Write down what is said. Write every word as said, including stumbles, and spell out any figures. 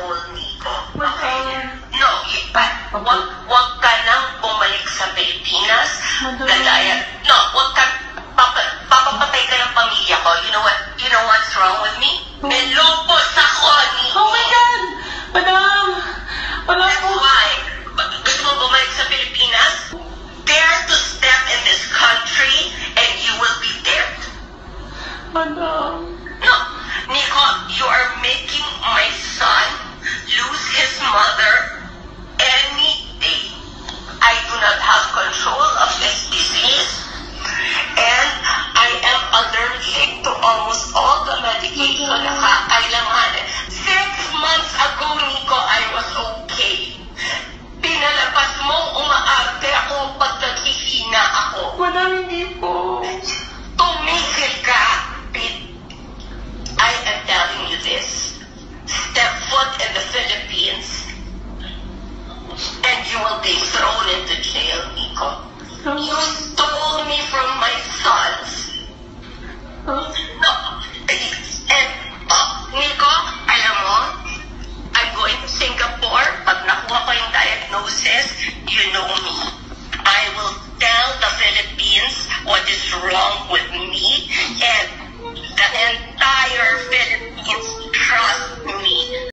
call me. What's Okay? wrong? No, y- but wag, wag ka nang bumalik sa Pilipinas. Madali. Gagaya. No, wag ka, papa, papapatay ka ng pamilya ko. You know what, you know what's wrong with me? May loko